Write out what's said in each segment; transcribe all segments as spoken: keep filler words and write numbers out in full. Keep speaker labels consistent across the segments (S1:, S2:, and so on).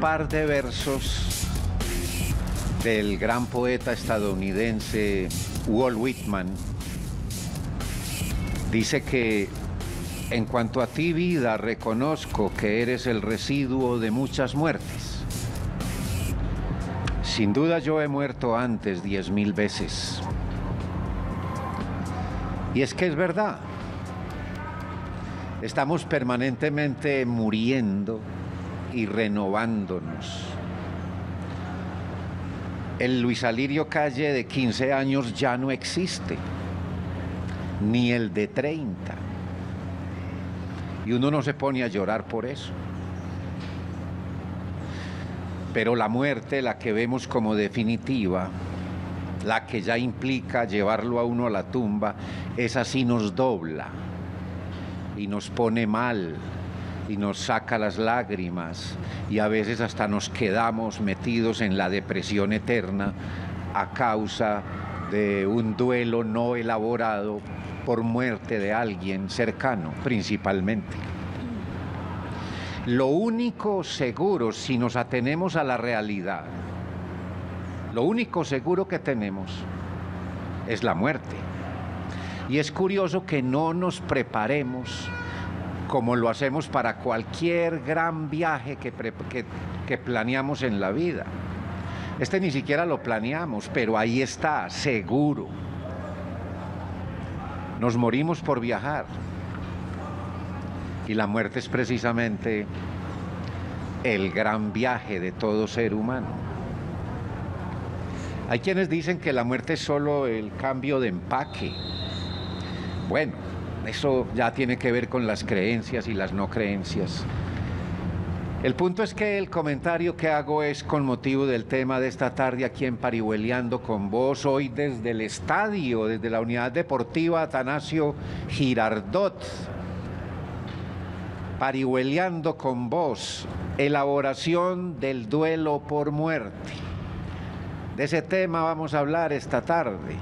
S1: par de versos del gran poeta estadounidense Walt Whitman. Dice que en cuanto a ti, vida, reconozco que eres el residuo de muchas muertes. Sin duda yo he muerto antes diez mil veces. Y es que es verdad. Estamos permanentemente muriendo y renovándonos. El Luis Alirio Calle de quince años ya no existe, ni el de treinta. Y uno no se pone a llorar por eso. Pero la muerte, la que vemos como definitiva, la que ya implica llevarlo a uno a la tumba, esa sí nos dobla y nos pone mal y nos saca las lágrimas y a veces hasta nos quedamos metidos en la depresión eterna a causa de un duelo no elaborado por muerte de alguien cercano, principalmente. Lo único seguro, si nos atenemos a la realidad, lo único seguro que tenemos es la muerte. Y es curioso que no nos preparemos como lo hacemos para cualquier gran viaje que, que, que planeamos en la vida. Este ni siquiera lo planeamos, pero ahí está, seguro. Nos morimos por viajar. Y la muerte es precisamente el gran viaje de todo ser humano. Hay quienes dicen que la muerte es solo el cambio de empaque. Bueno, eso ya tiene que ver con las creencias y las no creencias. El punto es que el comentario que hago es con motivo del tema de esta tarde aquí en Parihueliando con Vos, hoy desde el estadio, desde la Unidad Deportiva Atanasio Girardot. Parihueliando con Vos, elaboración del duelo por muerte. De ese tema vamos a hablar esta tarde.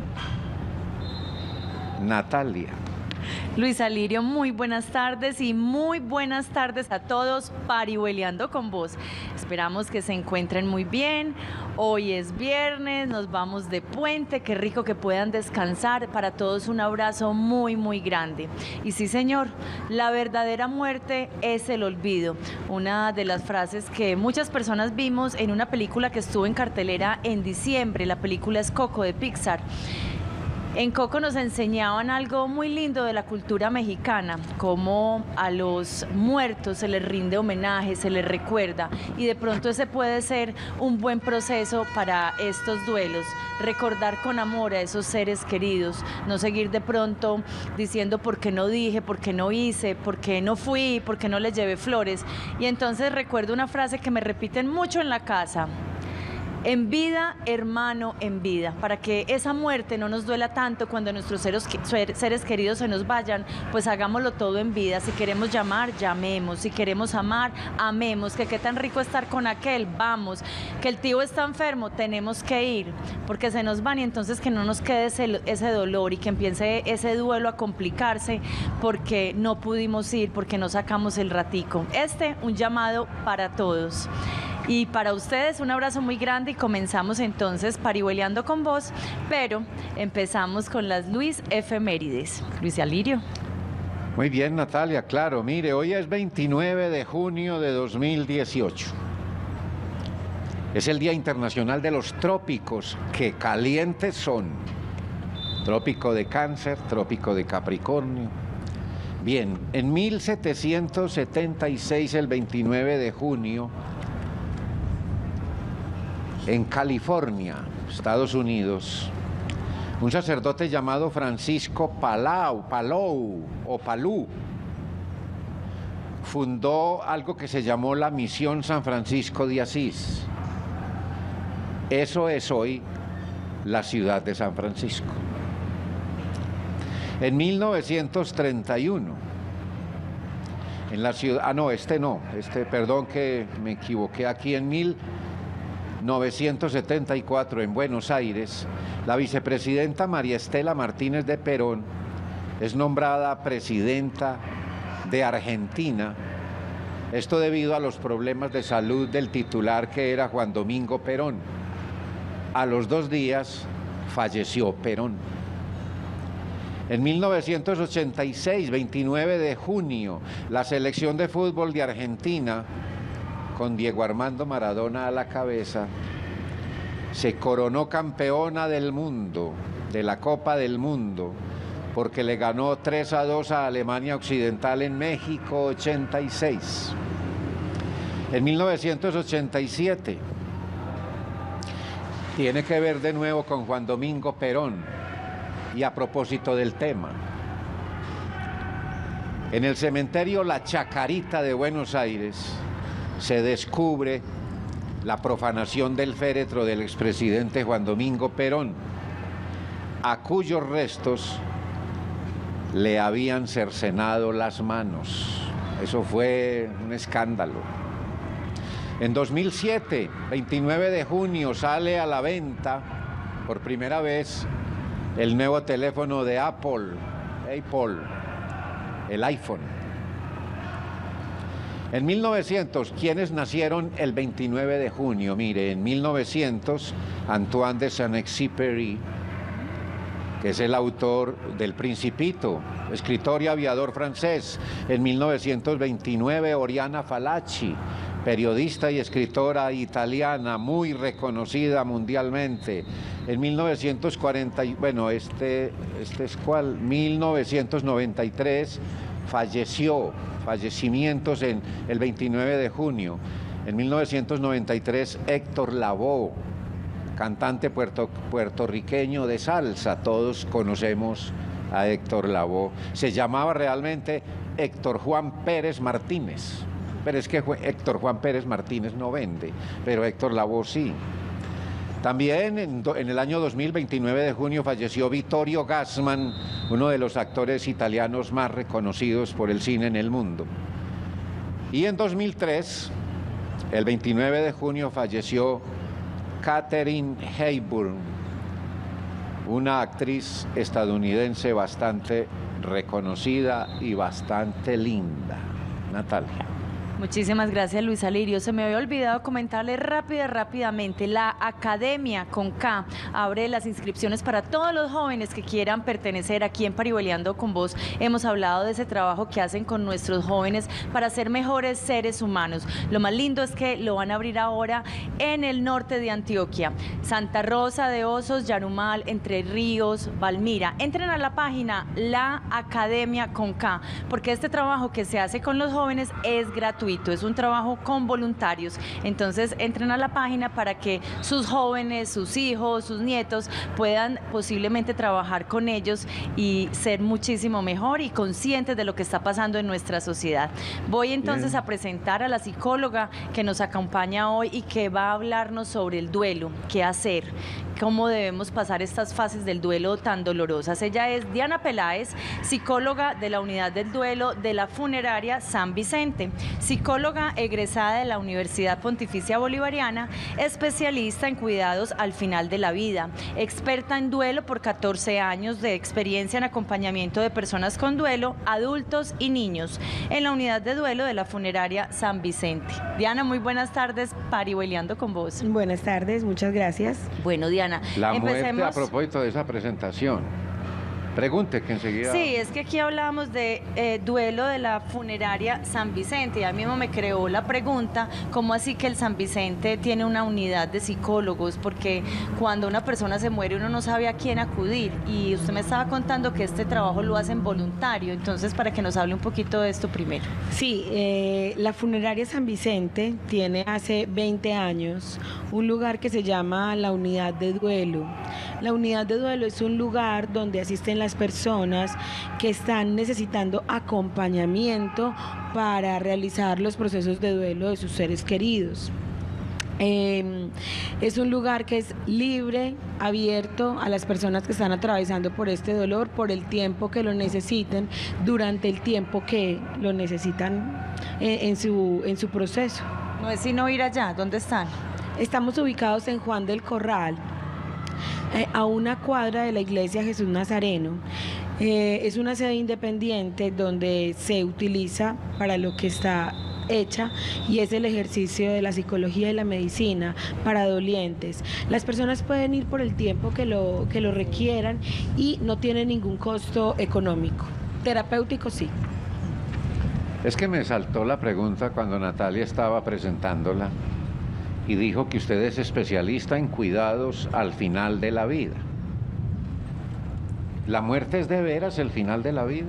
S1: Natalia.
S2: Luis Alirio, muy buenas tardes y muy buenas tardes a todos. Parihueliando con Vos. Esperamos que se encuentren muy bien. Hoy es viernes, nos vamos de puente. Qué rico que puedan descansar. Para todos un abrazo muy, muy grande. Y sí, señor, la verdadera muerte es el olvido. Una de las frases que muchas personas vimos en una película que estuvo en cartelera en diciembre. La película es Coco, de Pixar. En Coco nos enseñaban algo muy lindo de la cultura mexicana, cómo a los muertos se les rinde homenaje, se les recuerda, y de pronto ese puede ser un buen proceso para estos duelos, recordar con amor a esos seres queridos, no seguir de pronto diciendo por qué no dije, por qué no hice, por qué no fui, por qué no les llevé flores. Y entonces recuerdo una frase que me repiten mucho en la casa: en vida, hermano, en vida, para que esa muerte no nos duela tanto cuando nuestros seres, seres queridos se nos vayan, pues hagámoslo todo en vida. Si queremos llamar, llamemos. Si queremos amar, amemos. Que qué tan rico estar con aquel, vamos. Que el tío está enfermo, tenemos que ir, porque se nos van, y entonces que no nos quede ese, ese dolor y que empiece ese duelo a complicarse porque no pudimos ir, porque no sacamos el ratico. Este, un llamado para todos. Y para ustedes un abrazo muy grande y comenzamos entonces Parihueliando con Vos, pero empezamos con las Luis Efemérides. Luis Alirio.
S1: Muy bien, Natalia, claro. Mire, hoy es veintinueve de junio de dos mil dieciocho. Es el Día Internacional de los Trópicos, que calientes son. Trópico de Cáncer, Trópico de Capricornio. Bien, en mil setecientos setenta y seis, el veintinueve de junio, en California, Estados Unidos, un sacerdote llamado Francisco Palau, Palou o Palú fundó algo que se llamó la Misión San Francisco de Asís. Eso es hoy la ciudad de San Francisco. En mil novecientos treinta y uno, en la ciudad, ah no, este no, este, perdón que me equivoqué aquí, en mil novecientos setenta y cuatro, en Buenos Aires, la vicepresidenta María Estela Martínez de Perón es nombrada presidenta de Argentina Esto debido a los problemas de salud del titular, que era Juan Domingo Perón. A los dos días falleció Perón. En mil novecientos ochenta y seis, veintinueve de junio, la selección de fútbol de Argentina, con Diego Armando Maradona a la cabeza, se coronó campeona del mundo, de la Copa del Mundo, porque le ganó tres a dos a Alemania Occidental en México ochenta y seis. En mil novecientos ochenta y siete, tiene que ver de nuevo con Juan Domingo Perón. Y a propósito del tema, en el cementerio La Chacarita de Buenos Aires se descubre la profanación del féretro del expresidente Juan Domingo Perón, a cuyos restos le habían cercenado las manos. Eso fue un escándalo. En dos mil siete, veintinueve de junio, sale a la venta por primera vez el nuevo teléfono de Apple, Apple, el iPhone. En mil novecientos, ¿quiénes nacieron el veintinueve de junio? Mire, en mil novecientos, Antoine de Saint-Exupéry, que es el autor del Principito, escritor y aviador francés. En mil novecientos veintinueve, Oriana Fallaci, periodista y escritora italiana, muy reconocida mundialmente. En mil novecientos cuarenta, bueno, este, este es cuál, mil novecientos noventa y tres, falleció, fallecimientos en el veintinueve de junio. En mil novecientos noventa y tres, Héctor Lavoe, cantante puerto, puertorriqueño de salsa, todos conocemos a Héctor Lavoe. Se llamaba realmente Héctor Juan Pérez Martínez, pero es que Héctor Juan Pérez Martínez no vende, pero Héctor Lavoe sí. También en, en el año dos mil, veintinueve de junio, falleció Vittorio Gassman, uno de los actores italianos más reconocidos por el cine en el mundo. Y en dos mil tres, el veintinueve de junio, falleció Katharine Hepburn, una actriz estadounidense bastante reconocida y bastante linda. Natalia.
S2: Muchísimas gracias, Luis Alirio. Se me había olvidado comentarle rápida, rápidamente, la Academia con K abre las inscripciones para todos los jóvenes que quieran pertenecer aquí en Parihueliando con Vos. Hemos hablado de ese trabajo que hacen con nuestros jóvenes para ser mejores seres humanos. Lo más lindo es que lo van a abrir ahora en el norte de Antioquia, Santa Rosa de Osos, Yarumal, Entre Ríos, Valmira. Entren a la página La Academia con K, porque este trabajo que se hace con los jóvenes es gratuito. Es un trabajo con voluntarios, entonces entren a la página para que sus jóvenes, sus hijos, sus nietos puedan posiblemente trabajar con ellos y ser muchísimo mejor y conscientes de lo que está pasando en nuestra sociedad. Voy entonces Bien. a presentar a la psicóloga que nos acompaña hoy y que va a hablarnos sobre el duelo, qué hacer, cómo debemos pasar estas fases del duelo tan dolorosas. Ella es Diana Peláez, psicóloga de la Unidad del Duelo de la Funeraria San Vicente, psicóloga egresada de la Universidad Pontificia Bolivariana, especialista en cuidados al final de la vida, experta en duelo por catorce años de experiencia en acompañamiento de personas con duelo, adultos y niños, en la Unidad de Duelo de la Funeraria San Vicente. Diana, muy buenas tardes, Parihueliando con Vos.
S3: Buenas tardes, muchas gracias.
S2: Bueno, Diana,
S1: La
S2: empecemos.
S1: muerte, a propósito de esa presentación. Pregunte que enseguida...
S2: Sí, es que aquí hablábamos de eh, duelo de la Funeraria San Vicente, y a mí mismo me creó la pregunta, ¿cómo así que el San Vicente tiene una unidad de psicólogos? Porque cuando una persona se muere uno no sabe a quién acudir, y usted me estaba contando que este trabajo lo hacen voluntario, entonces para que nos hable un poquito de esto primero.
S3: Sí, eh, la Funeraria San Vicente tiene hace veinte años un lugar que se llama la Unidad de Duelo. La Unidad de Duelo es un lugar donde asisten las personas que están necesitando acompañamiento para realizar los procesos de duelo de sus seres queridos. Eh, es un lugar que es libre, abierto a las personas que están atravesando por este dolor, por el tiempo que lo necesiten, durante el tiempo que lo necesitan eh, en, su, en su proceso.
S2: No es sino ir allá, ¿dónde están?
S3: Estamos ubicados en Juan del Corral, eh, a una cuadra de la iglesia Jesús Nazareno. Eh, es una sede independiente donde se utiliza para lo que está hecha y es el ejercicio de la psicología y la medicina para dolientes. Las personas pueden ir por el tiempo que lo, que lo requieran y no tiene ningún costo económico. Terapéutico sí.
S1: Es que me saltó la pregunta cuando Natalia estaba presentándola y dijo que usted es especialista en cuidados al final de la vida. ¿La muerte es de veras el final de la vida?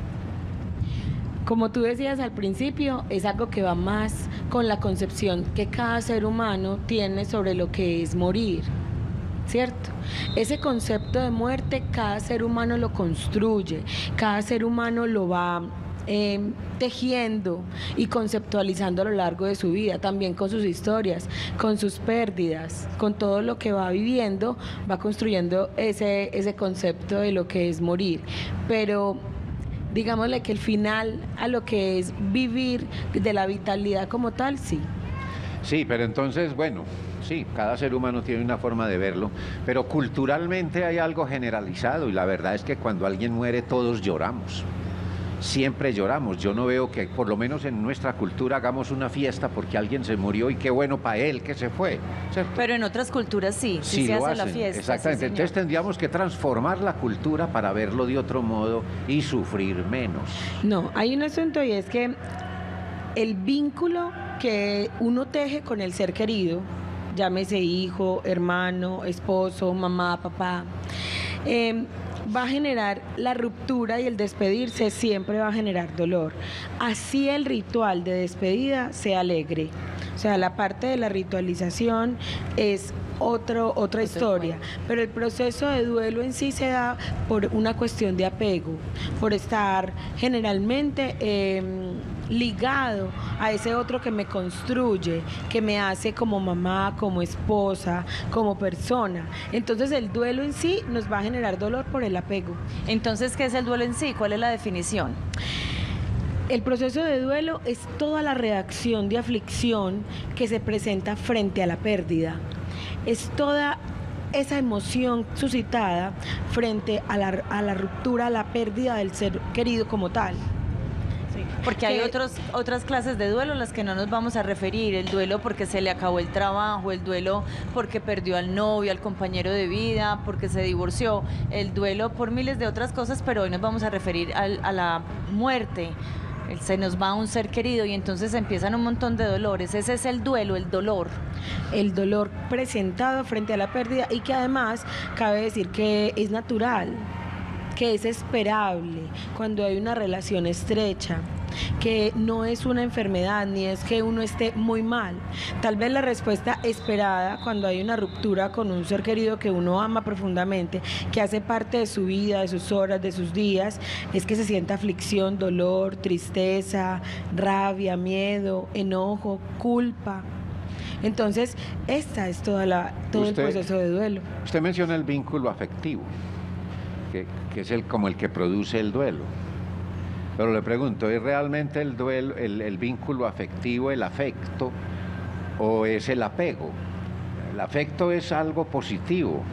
S3: Como tú decías al principio, es algo que va más con la concepción que cada ser humano tiene sobre lo que es morir, ¿cierto? Ese concepto de muerte cada ser humano lo construye, cada ser humano lo va eh, tejiendo y conceptualizando a lo largo de su vida, también con sus historias, con sus pérdidas, con todo lo que va viviendo, va construyendo ese, ese concepto de lo que es morir. Pero digámosle que el final a lo que es vivir de la vitalidad como tal, sí.
S1: Sí, pero entonces, bueno, sí, cada ser humano tiene una forma de verlo, pero culturalmente hay algo generalizado y la verdad es que cuando alguien muere todos lloramos. Siempre lloramos. Yo no veo que, por lo menos en nuestra cultura, hagamos una fiesta porque alguien se murió y qué bueno para él que se fue, ¿cierto?
S2: Pero en otras culturas sí, sí,
S1: sí
S2: se
S1: lo
S2: hace
S1: hacen,
S2: la fiesta.
S1: exactamente.
S2: Sí,
S1: entonces tendríamos que transformar la cultura para verlo de otro modo y sufrir menos.
S3: No, hay un asunto y es que el vínculo que uno teje con el ser querido, llámese hijo, hermano, esposo, mamá, papá, eh, va a generar la ruptura y el despedirse siempre va a generar dolor. Así el ritual de despedida sea alegre. O sea, la parte de la ritualización es otro, otra historia, pero el proceso de duelo en sí se da por una cuestión de apego, por estar generalmente eh, ligado a ese otro que me construye, que me hace como mamá, como esposa, como persona. Entonces el duelo en sí nos va a generar dolor por el apego.
S2: Entonces, ¿qué es el duelo en sí? ¿Cuál es la definición?
S3: El proceso de duelo es toda la reacción de aflicción que se presenta frente a la pérdida. Es toda esa emoción suscitada frente a la, a la ruptura, a la pérdida del ser querido como tal.
S2: Sí, porque hay
S3: que,
S2: otros, otras clases de duelo a las que no nos vamos a referir. El duelo porque se le acabó el trabajo, el duelo porque perdió al novio, al compañero de vida, porque se divorció, el duelo por miles de otras cosas, pero hoy nos vamos a referir al, a la muerte. Se nos va un ser querido y entonces empiezan un montón de dolores. Ese es el duelo, el dolor.
S3: El dolor presentado frente a la pérdida y que además cabe decir que es natural, que es esperable cuando hay una relación estrecha, que no es una enfermedad ni es que uno esté muy mal. Tal vez la respuesta esperada cuando hay una ruptura con un ser querido que uno ama profundamente, que hace parte de su vida, de sus horas, de sus días, es que se sienta aflicción, dolor, tristeza, rabia, miedo, enojo, culpa. Entonces, esta es toda la, todo
S1: usted,
S3: el proceso de duelo.
S1: Usted menciona el vínculo afectivo, que, que es el, como el que produce el duelo. Pero le pregunto, ¿es realmente el duelo, el, el vínculo afectivo, el afecto, o es el apego? El afecto es algo positivo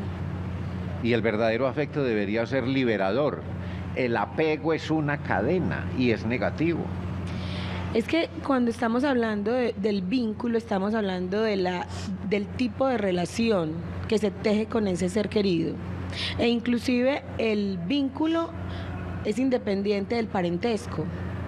S1: y el verdadero afecto debería ser liberador. El apego es una cadena y es negativo.
S3: Es que cuando estamos hablando de, del vínculo, estamos hablando de la, del tipo de relación que se teje con ese ser querido. E inclusive el vínculo es independiente del parentesco.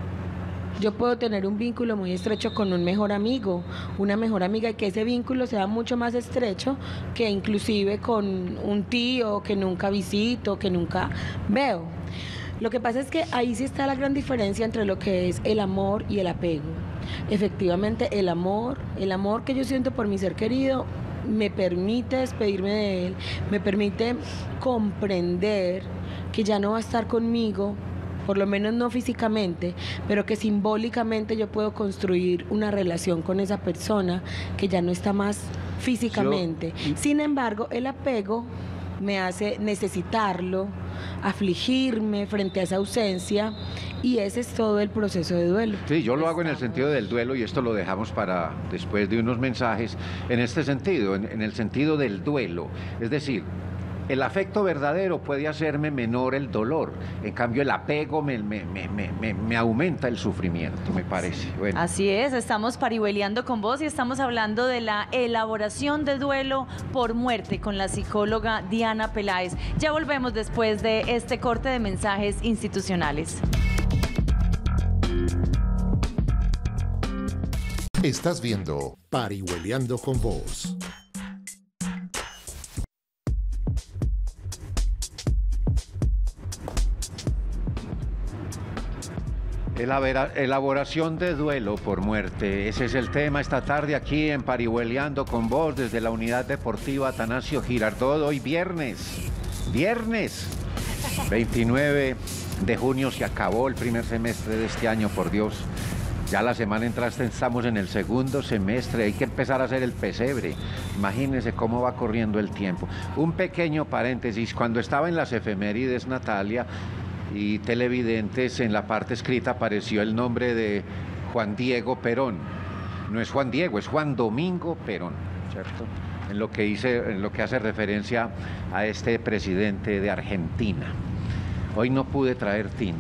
S3: Yo puedo tener un vínculo muy estrecho con un mejor amigo, una mejor amiga, y que ese vínculo sea mucho más estrecho que inclusive con un tío que nunca visito, que nunca veo. Lo que pasa es que ahí sí está la gran diferencia entre lo que es el amor y el apego. Efectivamente, el amor, el amor que yo siento por mi ser querido me permite despedirme de él, me permite comprender que ya no va a estar conmigo, por lo menos no físicamente, pero que simbólicamente yo puedo construir una relación con esa persona que ya no está más físicamente. Yo... Sin embargo, el apego me hace necesitarlo, afligirme frente a esa ausencia, y ese es todo el proceso de duelo.
S1: Sí, yo lo hago en el sentido del duelo y esto lo dejamos para después de unos mensajes. En este sentido, en, en el sentido del duelo, es decir, El afecto verdadero puede hacerme menor el dolor, en cambio el apego me, me, me, me, me aumenta el sufrimiento, me parece. Bueno.
S2: Así es, estamos parihueleando con vos y estamos hablando de la elaboración de duelo por muerte con la psicóloga Diana Peláez. Ya volvemos después de este corte de mensajes institucionales.
S4: Estás viendo Parihueleando con Vos.
S1: Elaboración de duelo por muerte, ese es el tema esta tarde aquí en Parihueleando con Vos desde la Unidad Deportiva Atanasio Girardot. Hoy viernes, viernes veintinueve de junio se acabó el primer semestre de este año, por Dios. Ya la semana entrante estamos en el segundo semestre, hay que empezar a hacer el pesebre. Imagínense cómo va corriendo el tiempo. Un pequeño paréntesis, cuando estaba en las efemérides, Natalia, y televidentes, en la parte escrita apareció el nombre de Juan Diego Perón. No es Juan Diego, es Juan Domingo Perón, ¿cierto? En lo que, hice, en lo que hace referencia a este presidente de Argentina. Hoy no pude traer tinto,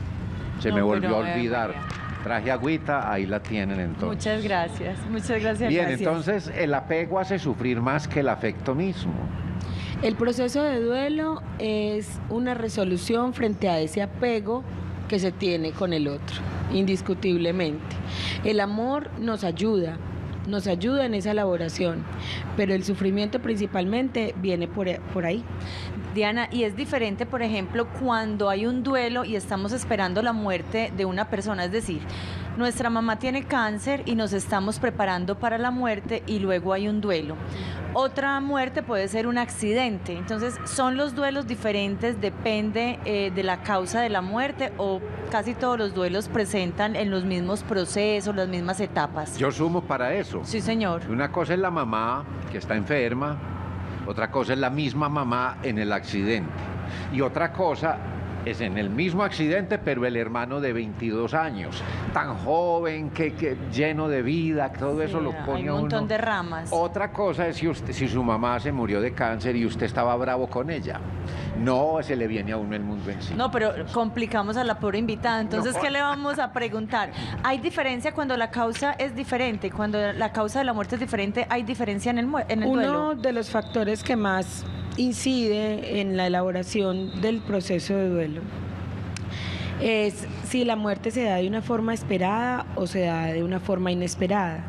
S1: se
S2: no,
S1: me volvió a
S2: eh,
S1: olvidar.
S2: María.
S1: Traje agüita, ahí la tienen entonces.
S2: Muchas gracias, muchas gracias.
S1: Bien,
S2: gracias.
S1: Entonces el apego hace sufrir más que el afecto mismo.
S3: El proceso de duelo es una resolución frente a ese apego que se tiene con el otro, indiscutiblemente. El amor nos ayuda, nos ayuda en esa elaboración, pero el sufrimiento principalmente viene por, por ahí.
S2: Diana, y es diferente, por ejemplo, cuando hay un duelo y estamos esperando la muerte de una persona, es decir, nuestra mamá tiene cáncer y nos estamos preparando para la muerte y luego hay un duelo. Otra muerte puede ser un accidente, entonces son los duelos diferentes, depende eh, de la causa de la muerte, o casi todos los duelos presentan en los mismos procesos, las mismas etapas.
S1: Yo sumo para eso.
S2: Sí, señor.
S1: Una cosa es la mamá que está enferma, otra cosa es la misma mamá en el accidente y otra cosa es en el mismo accidente, pero el hermano de veintidós años, tan joven, que, que lleno de vida, todo
S2: Sí,
S1: eso lo pone
S2: hay
S1: a
S2: un montón
S1: uno.
S2: de ramas.
S1: Otra cosa es si, usted, si su mamá se murió de cáncer y usted estaba bravo con ella. No, se le viene a uno el mundo encima.
S2: No, pero complicamos a la pobre invitada. Entonces,
S1: No.
S2: ¿qué le vamos a preguntar? ¿Hay diferencia cuando la causa es diferente? Cuando la causa de la muerte es diferente, ¿hay diferencia en el, mu- en el
S3: Uno
S2: duelo?
S3: de los factores que más incide en la elaboración del proceso de duelo es si la muerte se da de una forma esperada o se da de una forma inesperada.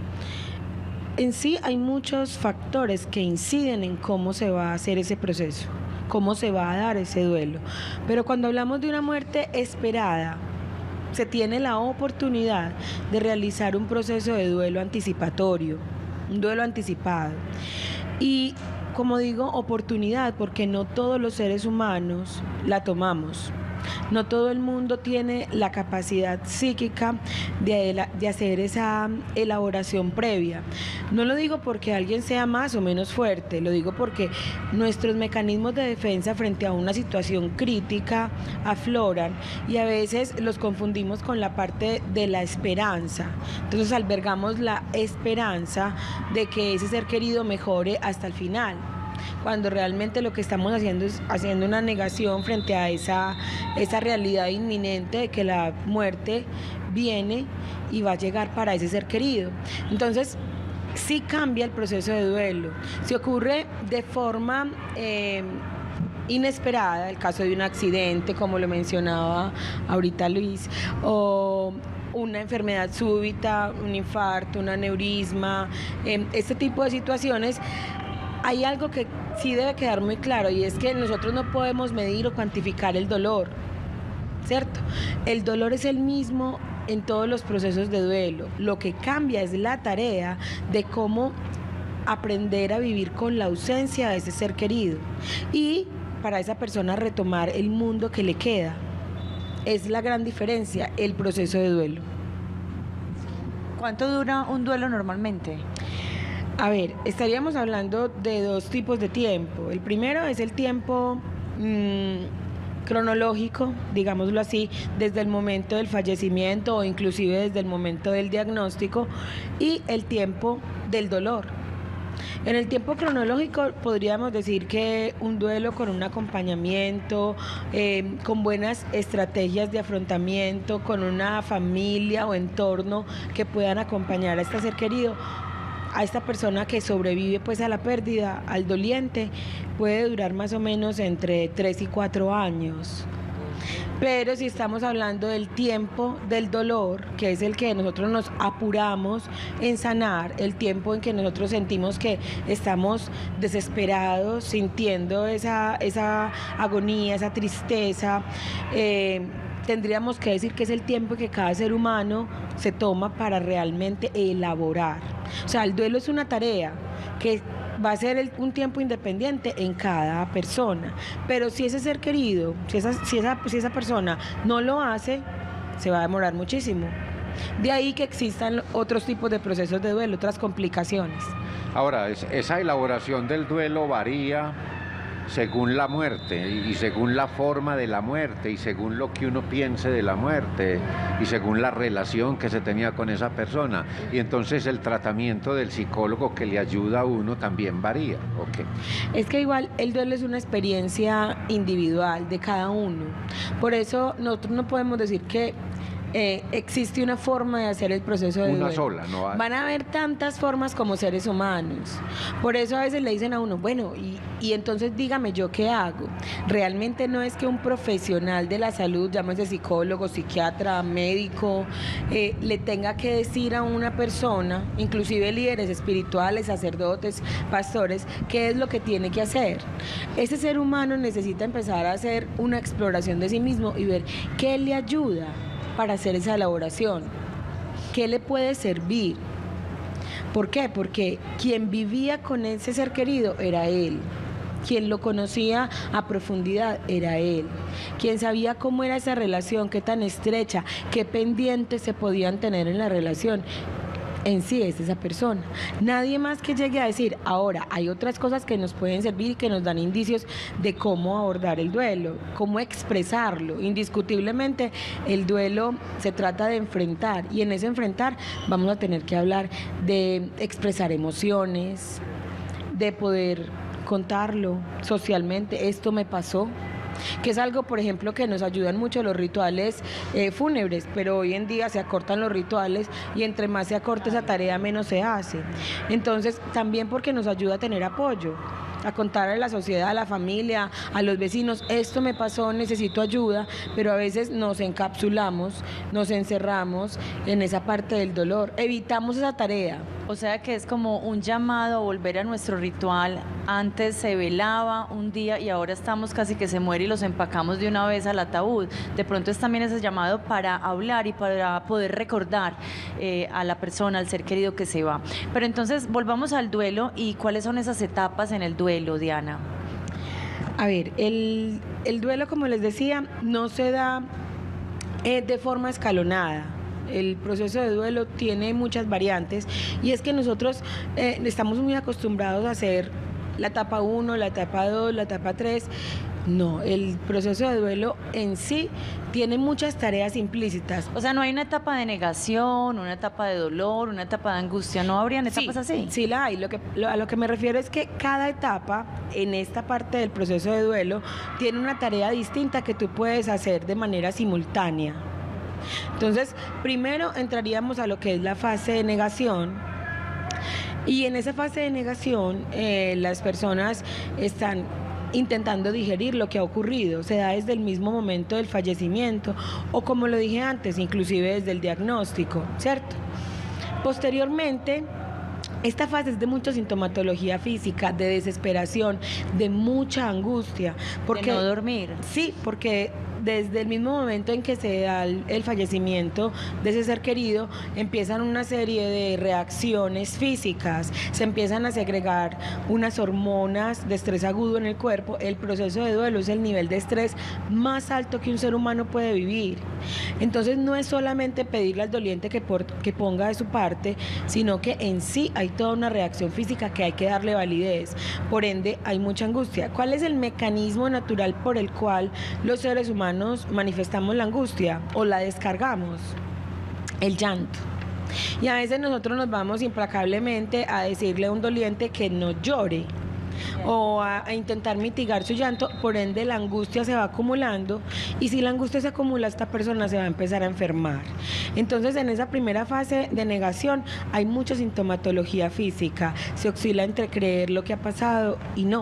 S3: En sí hay muchos factores que inciden en cómo se va a hacer ese proceso, cómo se va a dar ese duelo. Pero cuando hablamos de una muerte esperada, se tiene la oportunidad de realizar un proceso de duelo anticipatorio, un duelo anticipado. Y como digo, oportunidad, porque no todos los seres humanos la tomamos. No todo el mundo tiene la capacidad psíquica de, de hacer esa elaboración previa. No lo digo porque alguien sea más o menos fuerte, lo digo porque nuestros mecanismos de defensa frente a una situación crítica afloran y a veces los confundimos con la parte de la esperanza. Entonces albergamos la esperanza de que ese ser querido mejore hasta el final, cuando realmente lo que estamos haciendo es haciendo una negación frente a esa, esa realidad inminente de que la muerte viene y va a llegar para ese ser querido. Entonces, sí cambia el proceso de duelo. Si ocurre de forma eh, inesperada, el caso de un accidente, como lo mencionaba ahorita Luis, o una enfermedad súbita, un infarto, un aneurisma, eh, este tipo de situaciones, hay algo que sí debe quedar muy claro, y es que nosotros no podemos medir o cuantificar el dolor, ¿cierto? El dolor es el mismo en todos los procesos de duelo. Lo que cambia es la tarea de cómo aprender a vivir con la ausencia de ese ser querido y para esa persona retomar el mundo que le queda. Es la gran diferencia, el proceso de duelo.
S2: ¿Cuánto dura un duelo normalmente?
S3: A ver, estaríamos hablando de dos tipos de tiempo. El primero es el tiempo mmm, cronológico, digámoslo así, desde el momento del fallecimiento o inclusive desde el momento del diagnóstico, y el tiempo del dolor. En el tiempo cronológico podríamos decir que un duelo con un acompañamiento, eh, con buenas estrategias de afrontamiento, con una familia o entorno que puedan acompañar a este ser querido, a esta persona que sobrevive pues a la pérdida, al doliente, puede durar más o menos entre tres y cuatro años. Pero si estamos hablando del tiempo del dolor, que es el que nosotros nos apuramos en sanar, el tiempo en que nosotros sentimos que estamos desesperados, sintiendo esa, esa agonía, esa tristeza, eh, tendríamos que decir que es el tiempo que cada ser humano se toma para realmente elaborar. O sea, el duelo es una tarea que va a ser el, un tiempo independiente en cada persona, pero si ese ser querido, si esa, si, esa, si esa persona no lo hace, se va a demorar muchísimo. De ahí que existan otros tipos de procesos de duelo, otras complicaciones.
S1: Ahora, es, esa elaboración del duelo varía según la muerte y según la forma de la muerte y según lo que uno piense de la muerte y según la relación que se tenía con esa persona, y entonces el tratamiento del psicólogo que le ayuda a uno también varía. ¿Okay?
S3: Es que igual el duelo es una experiencia individual de cada uno, por eso nosotros no podemos decir que Eh, existe una forma de hacer el proceso de
S1: una
S3: duelo.
S1: sola, no hay.
S3: Van a haber tantas formas como seres humanos. Por eso a veces le dicen a uno, bueno, y, y entonces dígame yo qué hago. Realmente no es que un profesional de la salud, llámese psicólogo, psiquiatra, médico, eh, le tenga que decir a una persona, inclusive líderes espirituales, sacerdotes, pastores, qué es lo que tiene que hacer. Ese ser humano necesita empezar a hacer una exploración de sí mismo y ver qué le ayuda para hacer esa elaboración, qué le puede servir. ¿Por qué? Porque quien vivía con ese ser querido era él, quien lo conocía a profundidad era él, quien sabía cómo era esa relación, qué tan estrecha, qué pendientes se podían tener en la relación. En sí es esa persona. Nadie más que llegue a decir, ahora hay otras cosas que nos pueden servir y que nos dan indicios de cómo abordar el duelo, cómo expresarlo. Indiscutiblemente el duelo se trata de enfrentar, y en ese enfrentar vamos a tener que hablar de expresar emociones, de poder contarlo socialmente, esto me pasó, que es algo, por ejemplo, que nos ayudan mucho los rituales eh, fúnebres, pero hoy en día se acortan los rituales y entre más se acorta esa tarea, menos se hace. Entonces, también porque nos ayuda a tener apoyo, a contarle a la sociedad, a la familia, a los vecinos, esto me pasó, necesito ayuda, pero a veces nos encapsulamos, nos encerramos en esa parte del dolor, evitamos esa tarea.
S2: O sea que es como un llamado a volver a nuestro ritual. Antes se velaba un día y ahora estamos casi que se muere y los empacamos de una vez al ataúd. De pronto es también ese llamado para hablar y para poder recordar eh, a la persona, al ser querido que se va. Pero entonces volvamos al duelo, y cuáles son esas etapas en el duelo, Diana.
S3: A ver, el, el duelo, como les decía, no se da eh, de forma escalonada. El proceso de duelo tiene muchas variantes, y es que nosotros eh, estamos muy acostumbrados a hacer la etapa uno, la etapa dos, la etapa tres. No, el proceso de duelo en sí tiene muchas tareas implícitas.
S2: O sea, no hay una etapa de negación, una etapa de dolor, una etapa de angustia, ¿no habrían etapas
S3: sí,
S2: así?
S3: Sí la hay. Lo que, lo, a lo que me refiero es que cada etapa en esta parte del proceso de duelo tiene una tarea distinta que tú puedes hacer de manera simultánea. Entonces, primero entraríamos a lo que es la fase de negación, y en esa fase de negación eh, las personas están intentando digerir lo que ha ocurrido. Se da desde el mismo momento del fallecimiento, o como lo dije antes, inclusive desde el diagnóstico, ¿cierto? Posteriormente, esta fase es de mucha sintomatología física, de desesperación, de mucha angustia. Porque,
S2: de no dormir.
S3: Sí, porque desde el mismo momento en que se da el, el fallecimiento de ese ser querido, empiezan una serie de reacciones físicas, se empiezan a segregar unas hormonas de estrés agudo en el cuerpo. El proceso de duelo es el nivel de estrés más alto que un ser humano puede vivir. Entonces no es solamente pedirle al doliente que, por, que ponga de su parte, sino que en sí hay toda una reacción física que hay que darle validez. Por ende, hay mucha angustia. ¿Cuál es el mecanismo natural por el cual los seres humanos manifestamos la angustia o la descargamos? El llanto. Y a veces nosotros nos vamos implacablemente a decirle a un doliente que no llore o a, a intentar mitigar su llanto, por ende la angustia se va acumulando, y si la angustia se acumula, esta persona se va a empezar a enfermar. Entonces, en esa primera fase de negación hay mucha sintomatología física, se oscila entre creer lo que ha pasado y no.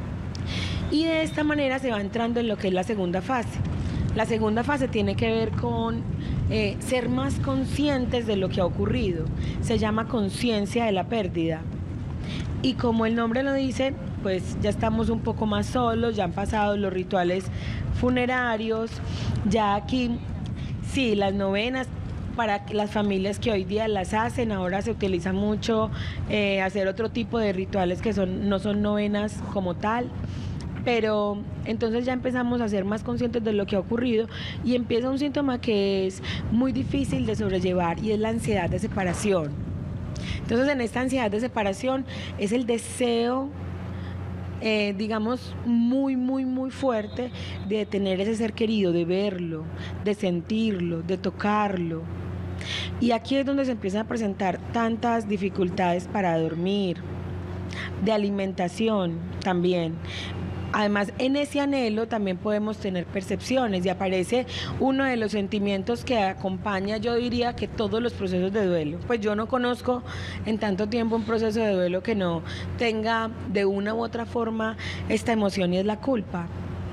S3: Y de esta manera se va entrando en lo que es la segunda fase. La segunda fase tiene que ver con eh, ser más conscientes de lo que ha ocurrido. Se llama conciencia de la pérdida. Y como el nombre lo dice, pues ya estamos un poco más solos, ya han pasado los rituales funerarios, ya aquí, sí, las novenas, para las familias que hoy día las hacen, ahora se utiliza mucho eh, hacer otro tipo de rituales que son, no son novenas como tal. Pero entonces ya empezamos a ser más conscientes de lo que ha ocurrido y empieza un síntoma que es muy difícil de sobrellevar, y es la ansiedad de separación. Entonces, en esta ansiedad de separación es el deseo, eh, digamos, muy, muy, muy fuerte de tener ese ser querido, de verlo, de sentirlo, de tocarlo. Y aquí es donde se empiezan a presentar tantas dificultades para dormir, de alimentación también. Además, en ese anhelo también podemos tener percepciones, y aparece uno de los sentimientos que acompaña, yo diría, que todos los procesos de duelo. Pues yo no conozco en tanto tiempo un proceso de duelo que no tenga de una u otra forma esta emoción, y es la culpa.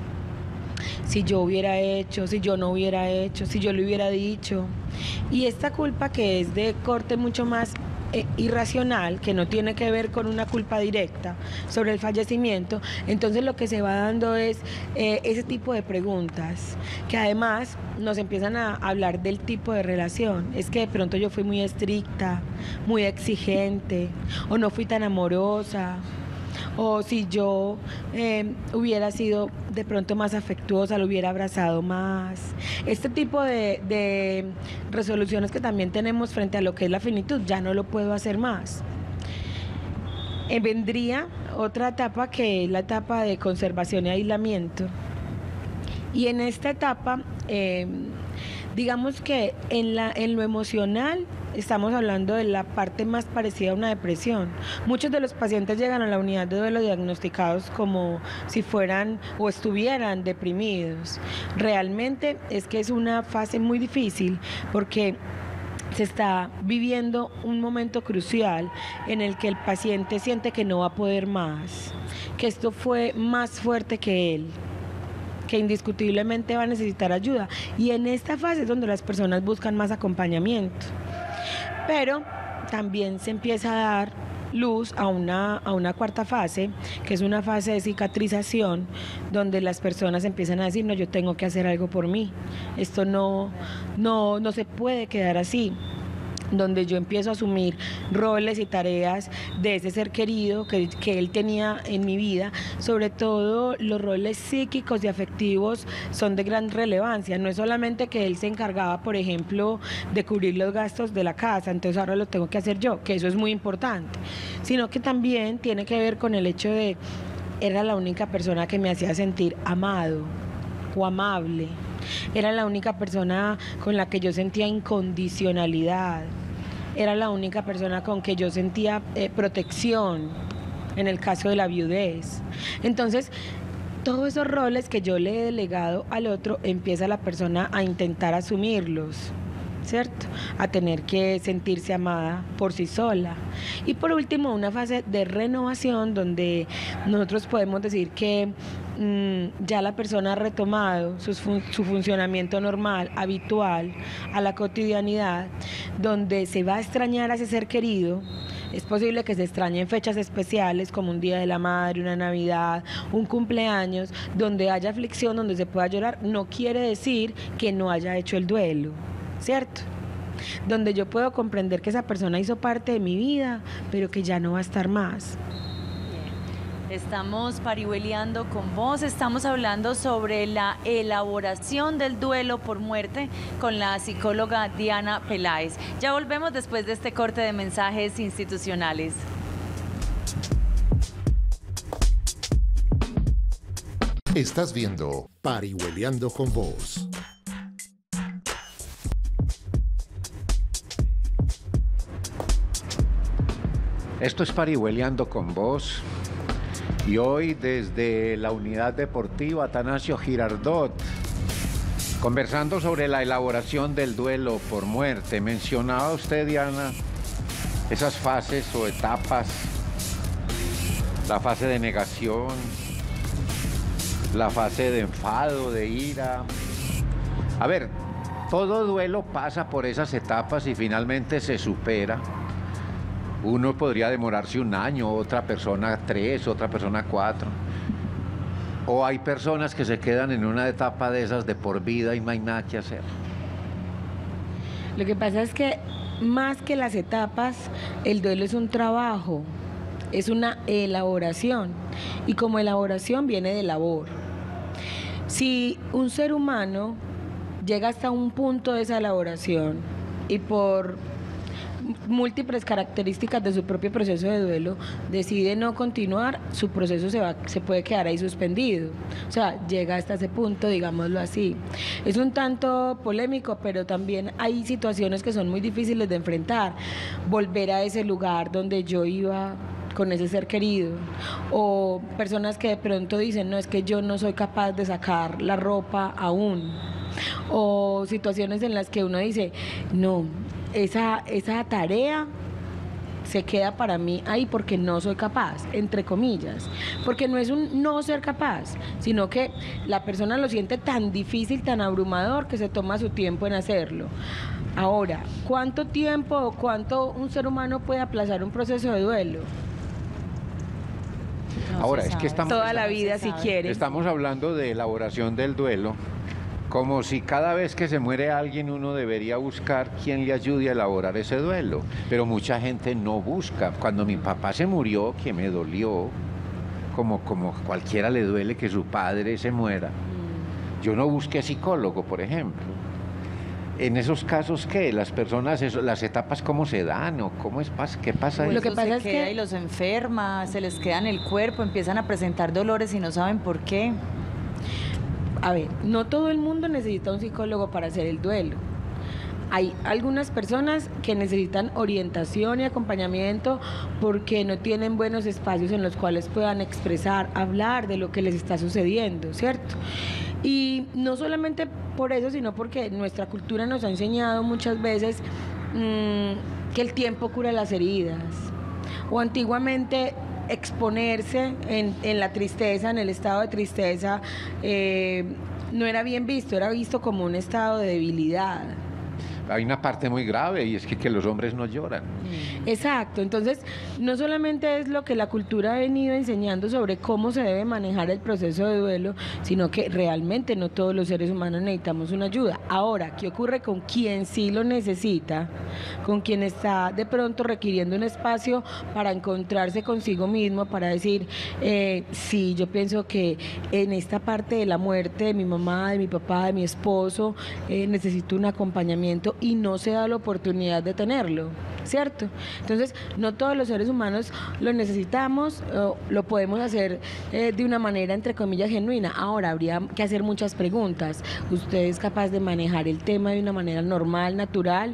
S3: Si yo hubiera hecho, si yo no hubiera hecho, si yo le hubiera dicho. Y esta culpa, que es de corte mucho más Eh, irracional, que no tiene que ver con una culpa directa sobre el fallecimiento, entonces lo que se va dando es eh, ese tipo de preguntas, que además nos empiezan a hablar del tipo de relación. Es que de pronto yo fui muy estricta, muy exigente, o no fui tan amorosa, o si yo eh, hubiera sido de pronto más afectuosa, lo hubiera abrazado más. Este tipo de, de resoluciones que también tenemos frente a lo que es la finitud, ya no lo puedo hacer más. Eh, vendría otra etapa, que es la etapa de conservación y aislamiento. Y en esta etapa, eh, digamos que en, la, en lo emocional, estamos hablando de la parte más parecida a una depresión. Muchos de los pacientes llegan a la unidad de duelo diagnosticados como si fueran o estuvieran deprimidos. Realmente es que es una fase muy difícil, porque se está viviendo un momento crucial en el que el paciente siente que no va a poder más, que esto fue más fuerte que él, que indiscutiblemente va a necesitar ayuda. Y en esta fase es donde las personas buscan más acompañamiento. Pero también se empieza a dar luz a una, a una cuarta fase, que es una fase de cicatrización, donde las personas empiezan a decir, no, yo tengo que hacer algo por mí, esto no, no, no se puede quedar así, donde yo empiezo a asumir roles y tareas de ese ser querido que, que él tenía en mi vida. Sobre todo los roles psíquicos y afectivos son de gran relevancia. No es solamente que él se encargaba, por ejemplo, de cubrir los gastos de la casa, entonces ahora lo tengo que hacer yo, que eso es muy importante, sino que también tiene que ver con el hecho de, era la única persona que me hacía sentir amado o amable. Era la única persona con la que yo sentía incondicionalidad. Era la única persona con que yo sentía eh, protección en el caso de la viudez. Entonces, todos esos roles que yo le he delegado al otro, empieza la persona a intentar asumirlos, ¿cierto? A tener que sentirse amada por sí sola. Y por último, una fase de renovación, donde nosotros podemos decir que mmm, ya la persona ha retomado su, fun su funcionamiento normal, habitual, a la cotidianidad, donde se va a extrañar a ese ser querido. Es posible que se extrañen fechas especiales como un Día de la Madre, una Navidad, un cumpleaños, donde haya aflicción, donde se pueda llorar. No quiere decir que no haya hecho el duelo, ¿cierto? Donde yo puedo comprender que esa persona hizo parte de mi vida, pero que ya no va a estar más.
S2: Estamos parihueliando con vos, estamos hablando sobre la elaboración del duelo por muerte con la psicóloga Diana Peláez. Ya volvemos después de este corte de mensajes institucionales.
S4: Estás viendo Parihueliando con Vos.
S1: Esto es Parihueliando con vos. Y hoy desde la unidad deportiva Atanasio Girardot, conversando sobre la elaboración del duelo por muerte. Mencionaba usted, Diana, esas fases o etapas, la fase de negación, la fase de enfado, de ira. A ver, todo duelo pasa por esas etapas y finalmente se supera. Uno podría demorarse un año, otra persona tres, otra persona cuatro. O hay personas que se quedan en una etapa de esas de por vida y no hay nada que hacer.
S3: Lo que pasa es que más que las etapas, el duelo es un trabajo, es una elaboración. Y como elaboración viene de labor. Si un ser humano llega hasta un punto de esa elaboración y por múltiples características de su propio proceso de duelo decide no continuar, su proceso se va, se puede quedar ahí suspendido. O sea, llega hasta ese punto, digámoslo así. Es un tanto polémico, pero también hay situaciones que son muy difíciles de enfrentar. Volver a ese lugar donde yo iba con ese ser querido, o personas que de pronto dicen, no, es que yo no soy capaz de sacar la ropa aún, o situaciones en las que uno dice, no, esa, esa tarea se queda para mí ahí porque no soy capaz, entre comillas, porque no es un no ser capaz, sino que la persona lo siente tan difícil, tan abrumador, que se toma su tiempo en hacerlo. Ahora, ¿cuánto tiempo o cuánto un ser humano puede aplazar un proceso de duelo?
S2: No
S1: Ahora,
S2: se
S1: es
S2: sabe.
S1: que estamos,
S3: Toda la
S2: No se
S3: vida, si
S2: sabe.
S3: quiere.
S1: estamos hablando de elaboración del duelo, como si cada vez que se muere alguien uno debería buscar quien le ayude a elaborar ese duelo. Pero mucha gente no busca. Cuando mi papá se murió, que me dolió, como, como cualquiera le duele que su padre se muera, yo no busqué psicólogo, por ejemplo. En esos casos, ¿qué? Las personas, eso, las etapas, ¿cómo se dan? ¿O cómo es, qué pasa ahí?
S3: Lo que
S2: Eso
S3: pasa
S2: se
S3: es
S2: queda
S3: que-
S2: y los enferma, se les queda en el cuerpo, empiezan a presentar dolores y no saben por qué.
S3: A ver, no todo el mundo necesita un psicólogo para hacer el duelo. Hay algunas personas que necesitan orientación y acompañamiento porque no tienen buenos espacios en los cuales puedan expresar, hablar de lo que les está sucediendo, ¿cierto? Y no solamente por eso, sino porque nuestra cultura nos ha enseñado muchas veces mmm, que el tiempo cura las heridas. O antiguamente exponerse en, en la tristeza, en el estado de tristeza, eh, no era bien visto, era visto como un estado de debilidad.
S1: Hay una parte muy grave y es que, que los hombres no lloran.
S3: Exacto, entonces no solamente es lo que la cultura ha venido enseñando sobre cómo se debe manejar el proceso de duelo, sino que realmente no todos los seres humanos necesitamos una ayuda. Ahora, ¿qué ocurre con quien sí lo necesita? Con quien está de pronto requiriendo un espacio para encontrarse consigo mismo, para decir, eh, sí, yo pienso que en esta parte de la muerte de mi mamá, de mi papá, de mi esposo, eh, necesito un acompañamiento y no se da la oportunidad de tenerlo, ¿cierto? Entonces, no todos los seres humanos lo necesitamos, o lo podemos hacer eh, de una manera, entre comillas, genuina. Ahora, habría que hacer muchas preguntas. ¿Usted es capaz de manejar el tema de una manera normal, natural?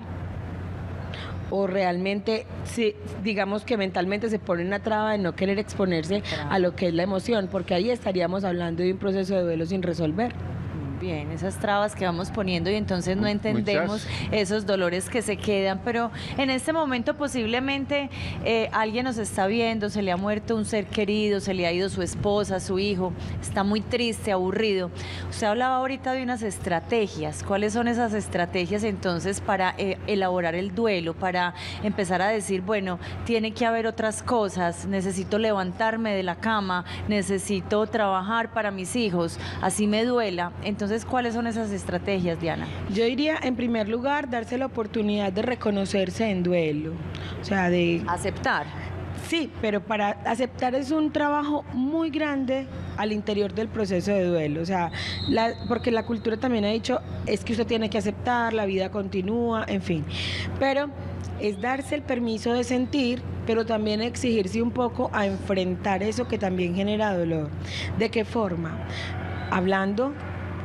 S3: ¿O realmente, si, digamos que mentalmente se pone una traba de no querer exponerse a lo que es la emoción? Porque ahí estaríamos hablando de un proceso de duelo sin resolver.
S2: Bien, esas trabas que vamos poniendo y entonces no entendemos
S1: Muchas.
S2: esos dolores que se quedan, pero en este momento posiblemente eh, alguien nos está viendo, se le ha muerto un ser querido, se le ha ido su esposa, su hijo, está muy triste, aburrido. Usted hablaba ahorita de unas estrategias. ¿Cuáles son esas estrategias entonces para eh, elaborar el duelo, para empezar a decir, bueno, tiene que haber otras cosas, necesito levantarme de la cama, necesito trabajar para mis hijos, así me duela? Entonces, Entonces, ¿cuáles son esas estrategias, Diana?
S3: Yo diría, en primer lugar, darse la oportunidad de reconocerse en duelo. O sea, de...
S2: Aceptar.
S3: Sí, pero para aceptar es un trabajo muy grande al interior del proceso de duelo. O sea, la, porque la cultura también ha dicho, es que usted tiene que aceptar, la vida continúa, en fin. Pero es darse el permiso de sentir, pero también exigirse un poco a enfrentar eso que también genera dolor. ¿De qué forma? Hablando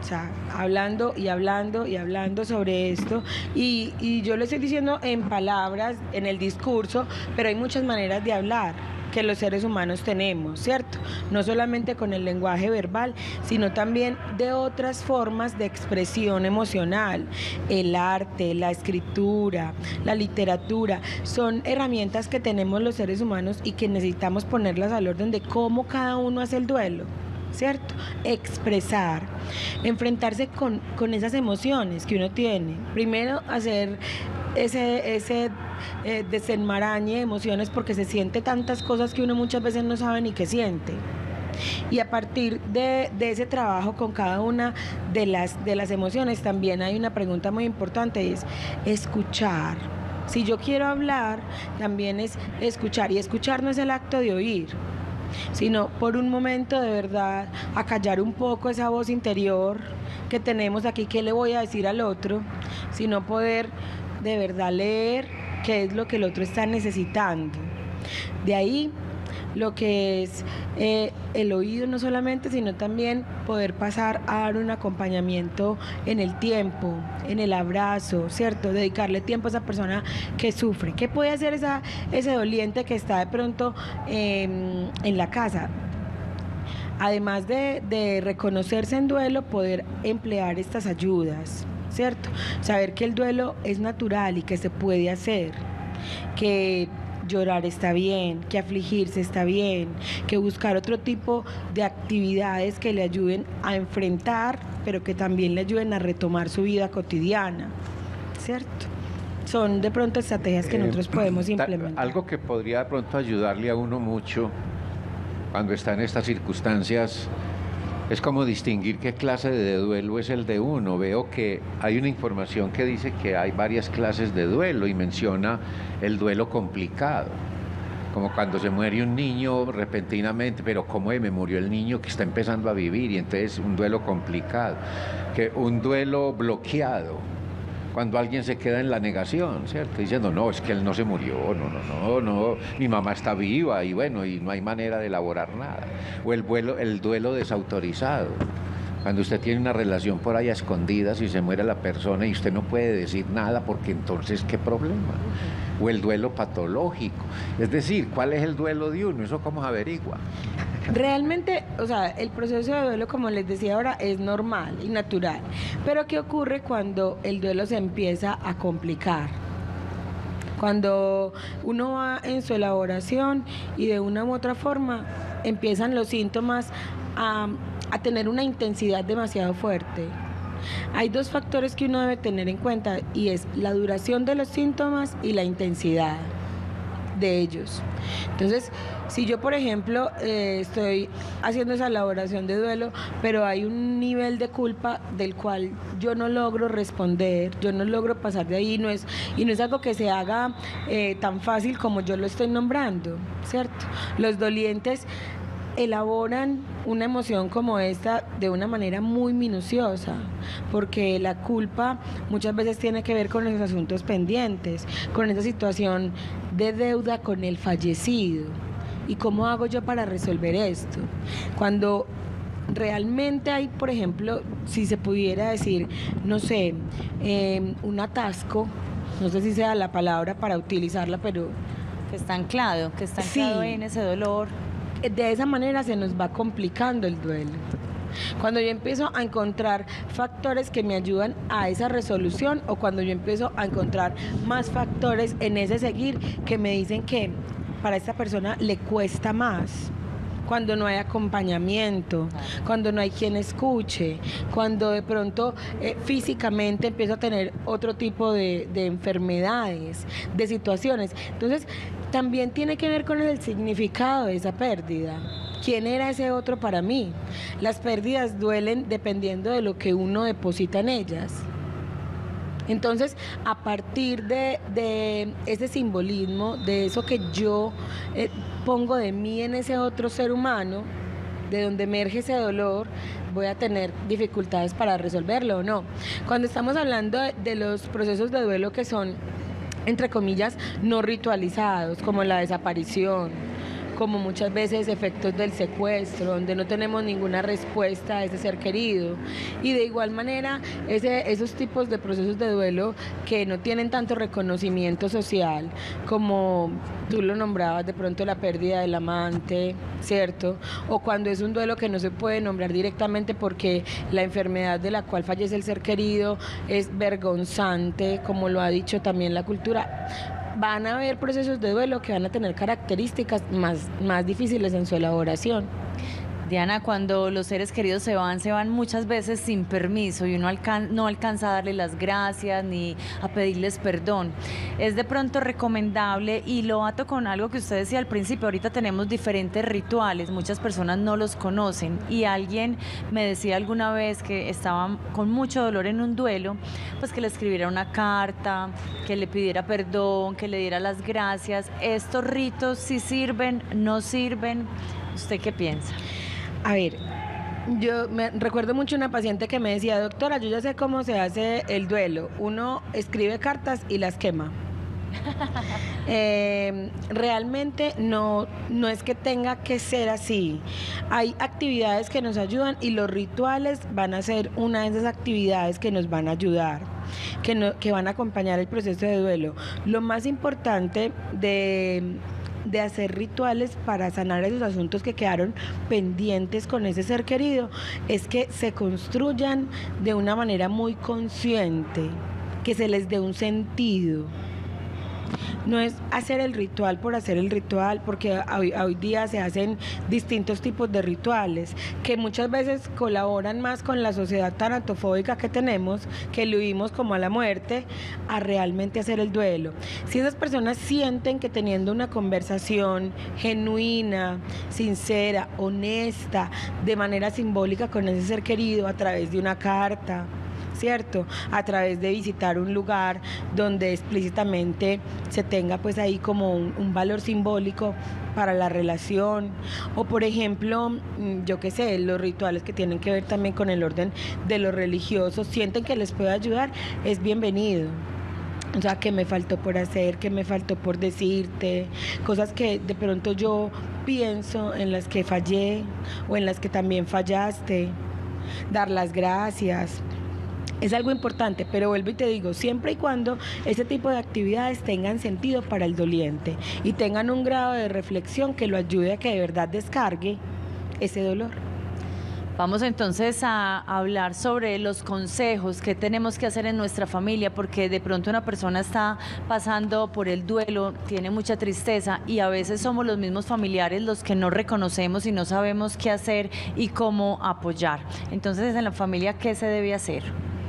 S3: O sea, hablando y hablando y hablando sobre esto y, y yo lo estoy diciendo en palabras, en el discurso, pero hay muchas maneras de hablar que los seres humanos tenemos, ¿cierto? No solamente con el lenguaje verbal, sino también de otras formas de expresión emocional. El arte, la escritura, la literatura, son herramientas que tenemos los seres humanos y que necesitamos ponerlas al orden de cómo cada uno hace el duelo, ¿cierto? Expresar, enfrentarse con, con esas emociones que uno tiene. Primero, hacer ese, ese eh, desenmarañe de emociones porque se siente tantas cosas que uno muchas veces no sabe ni qué siente. Y a partir de, de ese trabajo con cada una de las, de las emociones también hay una pregunta muy importante, es escuchar. Si yo quiero hablar, también es escuchar. Y escuchar no es el acto de oír, sino por un momento de verdad acallar un poco esa voz interior que tenemos aquí, qué le voy a decir al otro, sino poder de verdad leer qué es lo que el otro está necesitando. De ahí lo que es eh, el oído no solamente, sino también poder pasar a dar un acompañamiento en el tiempo, en el abrazo, ¿cierto? Dedicarle tiempo a esa persona que sufre. ¿Qué puede hacer esa, ese doliente que está de pronto eh, en la casa? Además de, de reconocerse en duelo, poder emplear estas ayudas, ¿cierto? Saber que el duelo es natural y que se puede hacer, que llorar está bien, que afligirse está bien, que buscar otro tipo de actividades que le ayuden a enfrentar, pero que también le ayuden a retomar su vida cotidiana, ¿cierto? Son de pronto estrategias que nosotros podemos implementar.
S1: Algo que podría de pronto ayudarle a uno mucho cuando está en estas circunstancias es como distinguir qué clase de duelo es el de uno. Veo que hay una información que dice que hay varias clases de duelo y menciona el duelo complicado, como cuando se muere un niño repentinamente, pero ¿cómo me murió el niño que está empezando a vivir? Y entonces un duelo complicado, que un duelo bloqueado, cuando alguien se queda en la negación, ¿cierto? Diciendo, no, es que él no se murió, no, no, no, no, mi mamá está viva y bueno, y no hay manera de elaborar nada. O el, vuelo, el duelo desautorizado, cuando usted tiene una relación por ahí a escondidas y se muere la persona y usted no puede decir nada porque entonces, ¿qué problema? O el duelo patológico, es decir, ¿cuál es el duelo de uno? ¿Eso cómo se averigua?
S3: Realmente, o sea, el proceso de duelo, como les decía ahora, es normal y natural. Pero ¿qué ocurre cuando el duelo se empieza a complicar? Cuando uno va en su elaboración y de una u otra forma empiezan los síntomas a, a tener una intensidad demasiado fuerte. Hay dos factores que uno debe tener en cuenta y es la duración de los síntomas y la intensidad de ellos. Entonces, si yo, por ejemplo, eh, estoy haciendo esa elaboración de duelo, pero hay un nivel de culpa del cual yo no logro responder, yo no logro pasar de ahí, no es, y no es algo que se haga eh, tan fácil como yo lo estoy nombrando, ¿cierto? Los dolientes elaboran una emoción como esta de una manera muy minuciosa, porque la culpa muchas veces tiene que ver con los asuntos pendientes, con esa situación de deuda con el fallecido. ¿Y cómo hago yo para resolver esto? Cuando realmente hay, por ejemplo, si se pudiera decir, no sé, eh, un atasco, no sé si sea la palabra para utilizarla, pero...
S2: Que está anclado, que está anclado
S3: sí,
S2: en ese dolor.
S3: De esa manera se nos va complicando el duelo. Cuando yo empiezo a encontrar factores que me ayudan a esa resolución o cuando yo empiezo a encontrar más factores en ese seguir que me dicen que para esta persona le cuesta más. Cuando no hay acompañamiento, cuando no hay quien escuche, cuando de pronto eh, físicamente empiezo a tener otro tipo de, de enfermedades, de situaciones. Entonces, también tiene que ver con el significado de esa pérdida. ¿Quién era ese otro para mí? Las pérdidas duelen dependiendo de lo que uno deposita en ellas. Entonces, a partir de, de ese simbolismo, de eso que yo eh, pongo de mí en ese otro ser humano, de donde emerge ese dolor, voy a tener dificultades para resolverlo o no. Cuando estamos hablando de, de los procesos de duelo que son, entre comillas, no ritualizados, como la desaparición, como muchas veces efectos del secuestro, donde no tenemos ninguna respuesta a ese ser querido. Y de igual manera, ese, esos tipos de procesos de duelo que no tienen tanto reconocimiento social, como tú lo nombrabas, de pronto la pérdida del amante, ¿cierto? O cuando es un duelo que no se puede nombrar directamente porque la enfermedad de la cual fallece el ser querido es vergonzante, como lo ha dicho también la cultura. Van a haber procesos de duelo que van a tener características más, más difíciles en su elaboración.
S2: Diana, cuando los seres queridos se van, se van muchas veces sin permiso y uno alcan no alcanza a darle las gracias ni a pedirles perdón. Es de pronto recomendable, y lo ato con algo que usted decía al principio, ahorita tenemos diferentes rituales, muchas personas no los conocen, y alguien me decía alguna vez que estaba con mucho dolor en un duelo, pues que le escribiera una carta, que le pidiera perdón, que le diera las gracias. ¿Estos ritos sí sirven, no sirven? ¿Usted qué piensa?
S3: A ver, yo me recuerdo mucho una paciente que me decía, doctora, yo ya sé cómo se hace el duelo. Uno escribe cartas y las quema. eh, realmente no, no es que tenga que ser así. Hay actividades que nos ayudan y los rituales van a ser una de esas actividades que nos van a ayudar, que, no, que van a acompañar el proceso de duelo. Lo más importante de... de hacer rituales para sanar esos asuntos que quedaron pendientes con ese ser querido, es que se construyan de una manera muy consciente, que se les dé un sentido. No es hacer el ritual por hacer el ritual, porque hoy, hoy día se hacen distintos tipos de rituales que muchas veces colaboran más con la sociedad tanatofóbica que tenemos, que le huimos como a la muerte, a realmente hacer el duelo. Si esas personas sienten que teniendo una conversación genuina, sincera, honesta, de manera simbólica con ese ser querido, a través de una carta, ¿cierto? A través de visitar un lugar donde explícitamente se tenga pues ahí como un, un valor simbólico para la relación, o por ejemplo, yo qué sé, los rituales que tienen que ver también con el orden de los religiosos, sienten que les puede ayudar, es bienvenido. O sea, que me faltó por hacer, que me faltó por decirte, cosas que de pronto yo pienso en las que fallé o en las que también fallaste, dar las gracias. Es algo importante, pero vuelvo y te digo, siempre y cuando ese tipo de actividades tengan sentido para el doliente y tengan un grado de reflexión que lo ayude a que de verdad descargue ese dolor.
S2: Vamos entonces a hablar sobre los consejos que tenemos que hacer en nuestra familia, porque de pronto una persona está pasando por el duelo, tiene mucha tristeza y a veces somos los mismos familiares los que no reconocemos y no sabemos qué hacer y cómo apoyar. Entonces, en la familia, ¿qué se debe hacer?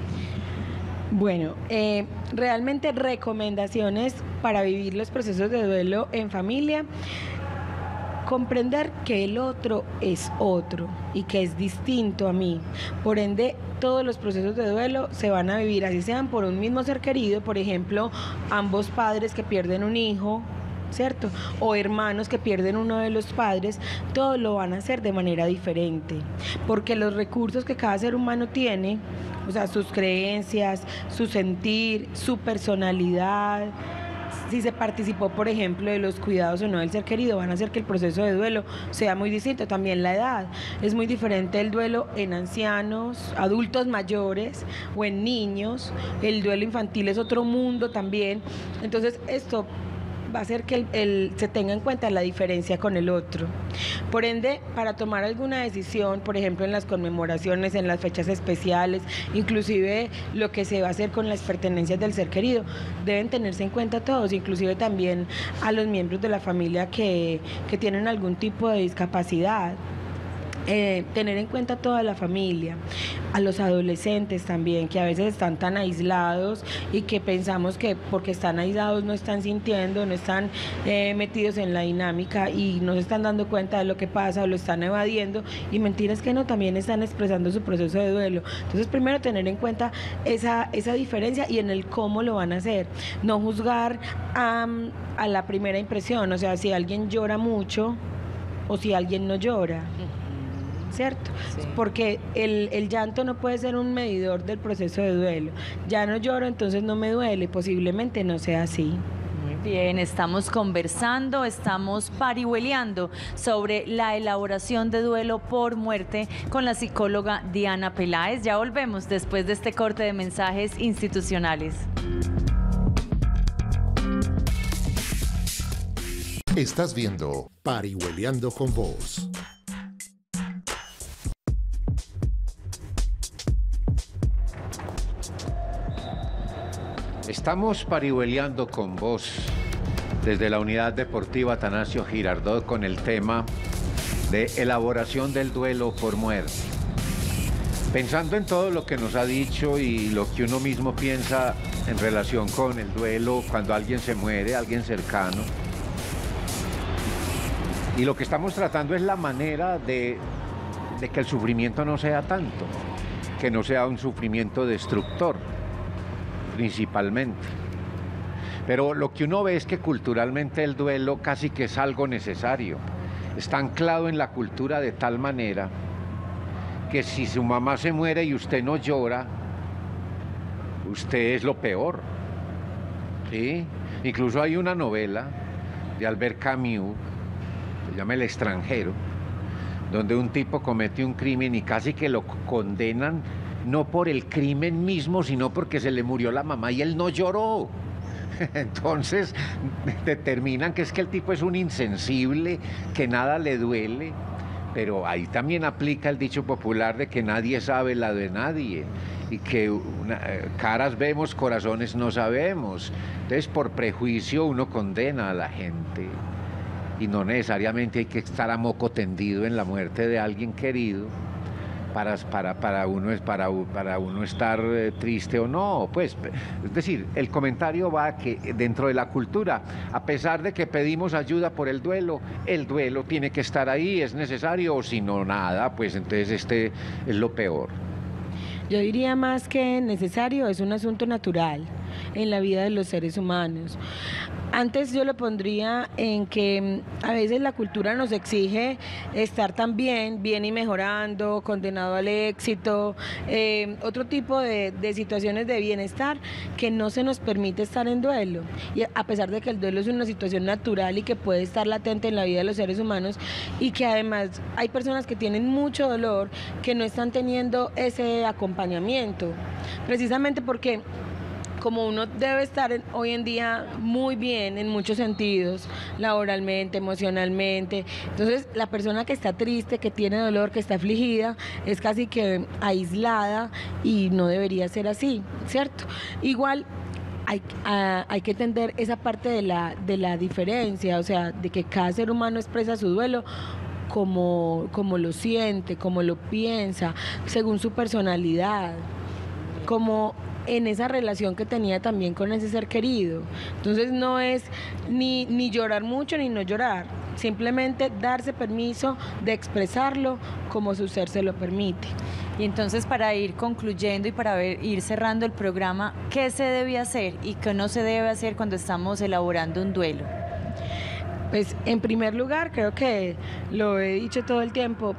S3: Bueno, eh, realmente recomendaciones para vivir los procesos de duelo en familia: comprender que el otro es otro y que es distinto a mí. Por ende, todos los procesos de duelo se van a vivir, así sean por un mismo ser querido, por ejemplo, ambos padres que pierden un hijo, ¿cierto? O hermanos que pierden uno de los padres, todos lo van a hacer de manera diferente, porque los recursos que cada ser humano tiene, o sea, sus creencias, su sentir, su personalidad, si se participó, por ejemplo, de los cuidados o no del ser querido, van a hacer que el proceso de duelo sea muy distinto. También la edad, es muy diferente el duelo en ancianos, adultos mayores o en niños. El duelo infantil es otro mundo también. Entonces, esto va a hacer que el, el, se tenga en cuenta la diferencia con el otro. Por ende, para tomar alguna decisión, por ejemplo en las conmemoraciones, en las fechas especiales, inclusive lo que se va a hacer con las pertenencias del ser querido, deben tenerse en cuenta todos, inclusive también a los miembros de la familia que, que tienen algún tipo de discapacidad. Eh, tener en cuenta toda la familia, a los adolescentes también, que a veces están tan aislados y que pensamos que porque están aislados no están sintiendo, no están eh, metidos en la dinámica y no se están dando cuenta de lo que pasa o lo están evadiendo, y mentiras que no, también están expresando su proceso de duelo. Entonces, primero tener en cuenta esa, esa diferencia y en el cómo lo van a hacer, no juzgar um, a la primera impresión, o sea, si alguien llora mucho o si alguien no llora, ¿cierto? Sí. Porque el, el llanto no puede ser un medidor del proceso de duelo. Ya no lloro, entonces no me duele, posiblemente no sea así.
S2: Muy Bien, estamos conversando, estamos parihueleando sobre la elaboración de duelo por muerte con la psicóloga Diana Peláez. Ya volvemos después de este corte de mensajes institucionales.
S4: Estás viendo Parihueleando con Vos.
S1: Estamos parihueleando con vos desde la Unidad Deportiva Atanasio Girardot con el tema de elaboración del duelo por muerte. Pensando en todo lo que nos ha dicho y lo que uno mismo piensa en relación con el duelo cuando alguien se muere, alguien cercano. Y lo que estamos tratando es la manera de, de que el sufrimiento no sea tanto, que no sea un sufrimiento destructor, principalmente. Pero lo que uno ve es que culturalmente el duelo casi que es algo necesario. Está anclado en la cultura de tal manera que si su mamá se muere y usted no llora, usted es lo peor, ¿sí? Incluso hay una novela de Albert Camus, se llama El extranjero, donde un tipo comete un crimen y casi que lo condenan no por el crimen mismo, sino porque se le murió la mamá y él no lloró. Entonces determinan que es que el tipo es un insensible, que nada le duele, pero ahí también aplica el dicho popular de que nadie sabe la de nadie y que una, caras vemos, corazones no sabemos. Entonces por prejuicio uno condena a la gente y no necesariamente hay que estar a moco tendido en la muerte de alguien querido para, para, para, uno, para, para uno estar eh, triste o no. Pues, es decir, el comentario va a que dentro de la cultura, a pesar de que pedimos ayuda por el duelo, el duelo tiene que estar ahí, es necesario, o si no, nada, pues entonces este es lo peor.
S3: Yo diría más que necesario, es un asunto natural en la vida de los seres humanos. Antes yo lo pondría en que a veces la cultura nos exige estar también bien y mejorando, condenado al éxito, eh, otro tipo de, de situaciones de bienestar que no se nos permite estar en duelo. Y a pesar de que el duelo es una situación natural y que puede estar latente en la vida de los seres humanos y que además hay personas que tienen mucho dolor que no están teniendo ese acompañamiento, precisamente porque como uno debe estar en, hoy en día muy bien en muchos sentidos, laboralmente, emocionalmente, entonces la persona que está triste, que tiene dolor, que está afligida, es casi que aislada y no debería ser así, ¿cierto? Igual hay, a, hay que entender esa parte de la, de la diferencia, o sea, de que cada ser humano expresa su duelo como, como lo siente, como lo piensa, según su personalidad, como en esa relación que tenía también con ese ser querido. Entonces no es ni, ni llorar mucho ni no llorar, simplemente darse permiso de expresarlo como su ser se lo permite.
S2: Y entonces, para ir concluyendo y para ver, ir cerrando el programa, ¿qué se debe hacer y qué no se debe hacer cuando estamos elaborando un duelo?
S3: Pues en primer lugar, creo que lo he dicho todo el tiempo,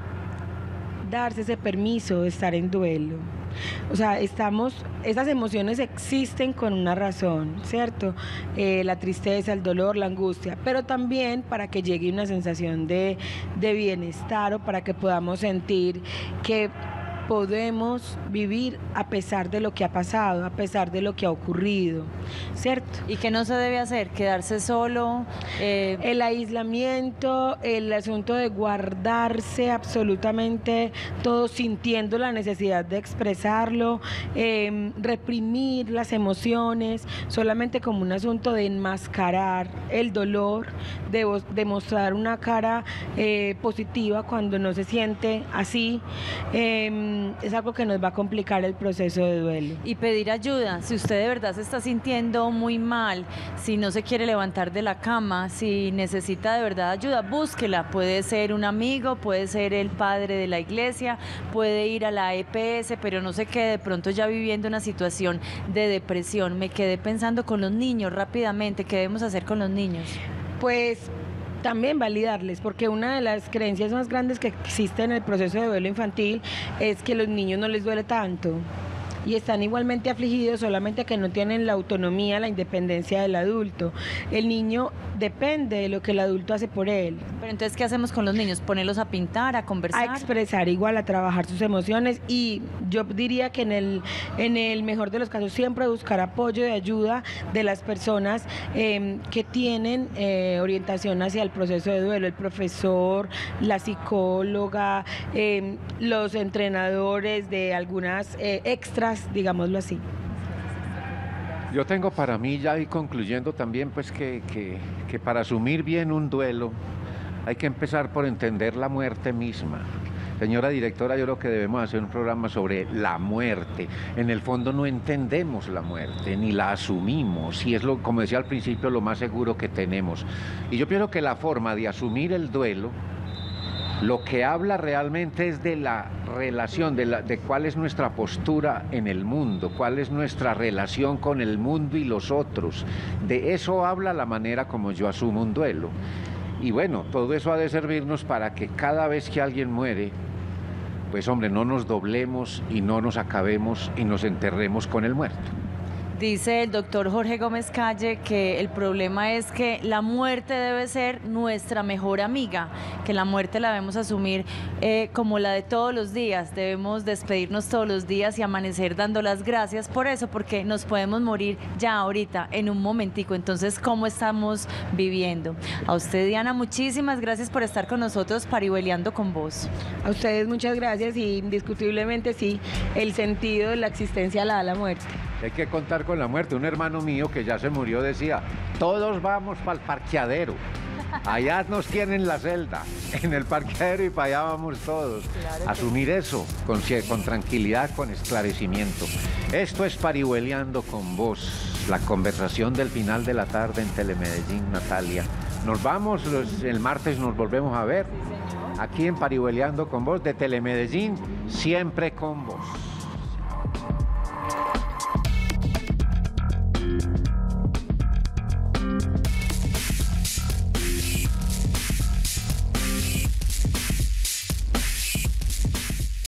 S3: darse ese permiso de estar en duelo. O sea, estamos, esas emociones existen con una razón, ¿cierto? Eh, la tristeza, el dolor, la angustia, pero también para que llegue una sensación de, de bienestar o para que podamos sentir que podemos vivir a pesar de lo que ha pasado, a pesar de lo que ha ocurrido, ¿cierto?
S2: ¿Y qué no se debe hacer? ¿Quedarse solo?
S3: Eh... El aislamiento, el asunto de guardarse absolutamente todo, sintiendo la necesidad de expresarlo, eh, reprimir las emociones, solamente como un asunto de enmascarar el dolor, de, de mostrar una cara eh, positiva cuando no se siente así. Eh, es algo que nos va a complicar el proceso de duelo.
S2: Y pedir ayuda, si usted de verdad se está sintiendo muy mal, si no se quiere levantar de la cama, si necesita de verdad ayuda, búsquela. Puede ser un amigo, puede ser el padre de la iglesia, puede ir a la E P S, pero no se quede de pronto ya viviendo una situación de depresión. Me quedé pensando con los niños rápidamente, ¿qué debemos hacer con los niños?
S3: Pues también validarles, porque una de las creencias más grandes que existe en el proceso de duelo infantil es que a los niños no les duele tanto. y están igualmente afligidos, solamente que no tienen la autonomía, la independencia del adulto. El niño depende de lo que el adulto hace por él.
S2: Pero entonces, ¿qué hacemos con los niños? ¿Ponerlos a pintar, a conversar?
S3: A expresar igual, a trabajar sus emociones, y yo diría que en el, en el mejor de los casos siempre buscar apoyo y ayuda de las personas eh, que tienen eh, orientación hacia el proceso de duelo, el profesor, la psicóloga, eh, los entrenadores de algunas eh, extras, digámoslo así.
S1: Yo tengo para mí, ya y concluyendo también, pues que, que, que para asumir bien un duelo hay que empezar por entender la muerte misma. Señora directora, yo creo que debemos hacer un programa sobre la muerte. En el fondo no entendemos la muerte, ni la asumimos, y es, lo, como decía al principio, lo más seguro que tenemos. Y yo pienso que la forma de asumir el duelo, lo que habla realmente es de la relación, de, la, de cuál es nuestra postura en el mundo, cuál es nuestra relación con el mundo y los otros. De eso habla la manera como yo asumo un duelo. Y bueno, todo eso ha de servirnos para que cada vez que alguien muere, pues hombre, no nos doblemos y no nos acabemos y nos enterremos con el muerto.
S2: Dice el doctor Jorge Gómez Calle que el problema es que la muerte debe ser nuestra mejor amiga, que la muerte la debemos asumir eh, como la de todos los días, debemos despedirnos todos los días y amanecer dando las gracias por eso, porque nos podemos morir ya ahorita, en un momentico. Entonces, ¿cómo estamos viviendo? A usted, Diana, muchísimas gracias por estar con nosotros parihueliando con vos.
S3: A ustedes muchas gracias, y indiscutiblemente sí, el sentido de la existencia la da la muerte.
S1: Hay que contar con la muerte. Un hermano mío que ya se murió decía, todos vamos para el parqueadero. Allá nos tienen la celda, en el parqueadero, y para allá vamos todos. Claro, asumir eso con, con tranquilidad, con esclarecimiento. Esto es Parihueliando con Vos, la conversación del final de la tarde en Telemedellín, Natalia. Nos vamos, los, el martes nos volvemos a ver aquí en Parihueliando con Vos de Telemedellín, siempre con vos.